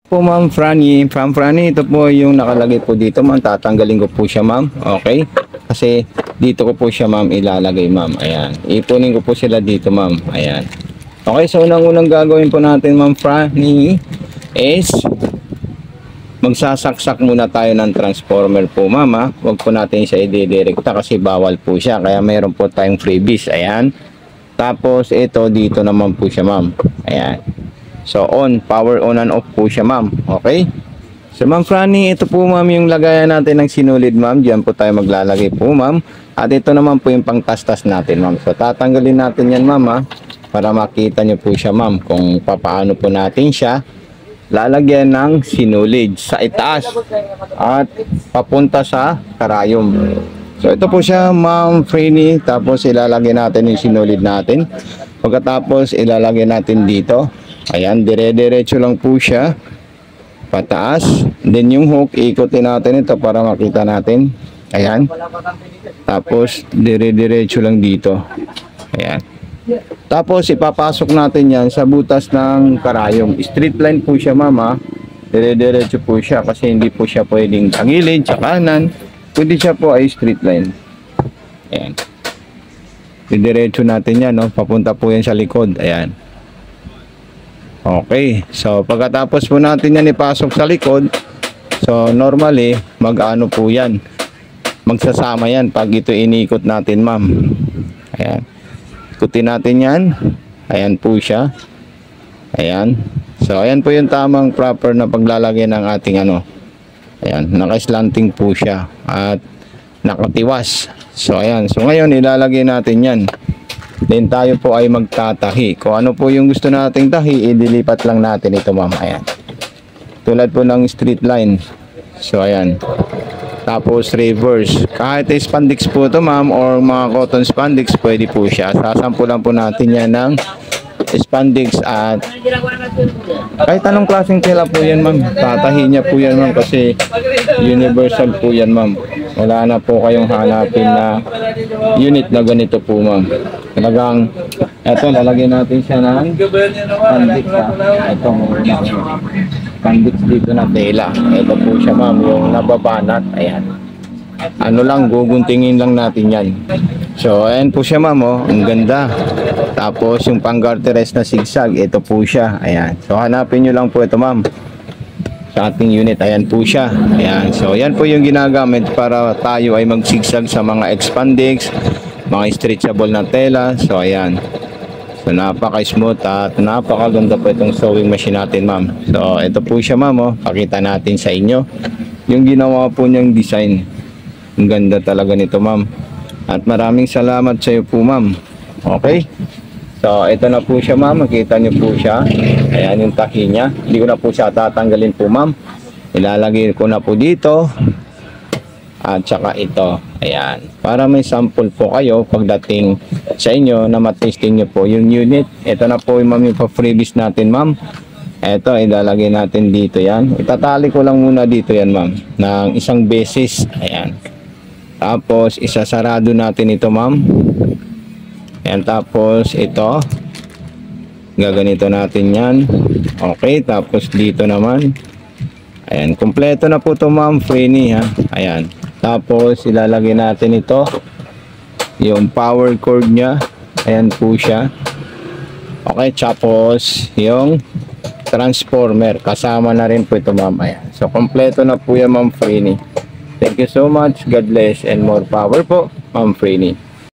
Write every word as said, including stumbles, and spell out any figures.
Po ma'am Franny, Ma'am Franny, ito po yung nakalagay po dito ma'am, tatanggalin ko po siya ma'am, okay? Kasi dito ko po siya ma'am ilalagay ma'am, ayan. Ipunin ko po sila dito ma'am, ayan. Okay, so unang-unang gagawin po natin ma'am Franny is magsasaksak muna tayo ng transformer po ma'am ha. Huwag po natin siya i-direkta kasi bawal po siya, kaya mayroon po tayong freebies, ayan. Tapos ito dito naman po siya ma'am, ayan. So on, power on and off po siya ma'am. Okay? So ma'am Franny, ito po ma'am yung lagayan natin ng sinulid ma'am. Diyan po tayo maglalagay po ma'am. At ito naman po yung pangtastas natin ma'am. So tatanggalin natin yan ma'am ha, para makita nyo po siya ma'am kung paano po natin siya lalagyan ng sinulid sa itaas at papunta sa karayom. So ito po siya ma'am Franny. Tapos ilalagay natin yung sinulid natin. Pagkatapos ilalagay natin dito. Ayan, dire-diretso lang po siya pataas. Then yung hook, ikutin natin ito para makita natin. Ayan. Tapos dire-diretso lang dito. Ayan. Tapos ipapasok natin yan sa butas ng karayom. Straight line po siya mama. Dire-diretso po siya kasi hindi po siya pwedeng tangilid sa kanan. Pwede siya po ay straight line. Ayan. Diretso natin yan, no? Papunta po yan sa likod. Ayan. Okay, so pagkatapos po natin yan ipasok sa likod, so normally mag-ano po yan, magsasama yan pag ito inikot natin ma'am. Ayan, ikutin natin yan. Ayan po siya. Ayan, so ayan po yung tamang proper na paglalagay ng ating ano. Ayan, naka-slanting po siya at nakatiwas. So ayan, so ngayon ilalagay natin yan. Then tayo po ay magtatahi. Kung ano po yung gusto nating tahi, idilipat lang natin ito ma'am. Ayan. Tulad po ng straight line. So ayan. Tapos reverse. Kahit spandex po ito ma'am or mga cotton spandex, pwede po siya. Sasampulan po natin yan ng spandex at kahit anong klaseng tela po yan ma'am. Tatahi niya po yan ma'am kasi universal po yan ma'am. Wala na po kayong hanapin na unit na ganito po ma'am. Talagang eto, lalagyan natin siya ng spandex ha. Ito spandex dito na tela. Ito po siya ma'am, yung nababanat. Ayan. Ano lang, guguntingin lang natin yan. So ayan po siya ma'am oh. Ang ganda. Tapos yung pang garterized na zigzag, ito po siya. Ayan. So hanapin nyo lang po ito ma'am sa ating unit. Ayan po siya. Ayan. So yan po yung ginagamit para tayo ay magsigsag sa mga expandex, mga stretchable na tela. So ayan. So napaka-smooth at napakaganda po itong sewing machine natin ma'am. So ito po siya ma'am oh. Pakita natin sa inyo yung ginawa po niyang design. Ang ganda talaga nito ma'am. At maraming salamat sa iyo po ma'am. Okay. So ito na po siya ma'am. Makita niyo po siya. Ayan yung tahi niya. Hindi ko na po siya tatanggalin po ma'am. Ilalagay ko na po dito. At saka ito. Ayan. Para may sample po kayo pagdating sa inyo na matesting niyo po yung unit. Ito na po yung ma'am yung pa-freebies natin ma'am. Ito ilalagay natin dito yan. Itatali ko lang muna dito yan ma'am. Ng isang beses. Ayan. Tapos isasarado natin ito ma'am. Ayan, tapos ito gaganito natin yan. Okay, tapos dito naman. Ayan, kompleto na po ito ma'am Franny ha. Ayan, tapos ilalagay natin ito yung power cord nya. Ayan po siya. Okay, tapos yung transformer kasama na rin po ito ma'am. Ayan, so kompleto na po yan ma'am Franny. Thank you so much. God bless and more power po, Ma'am Franny.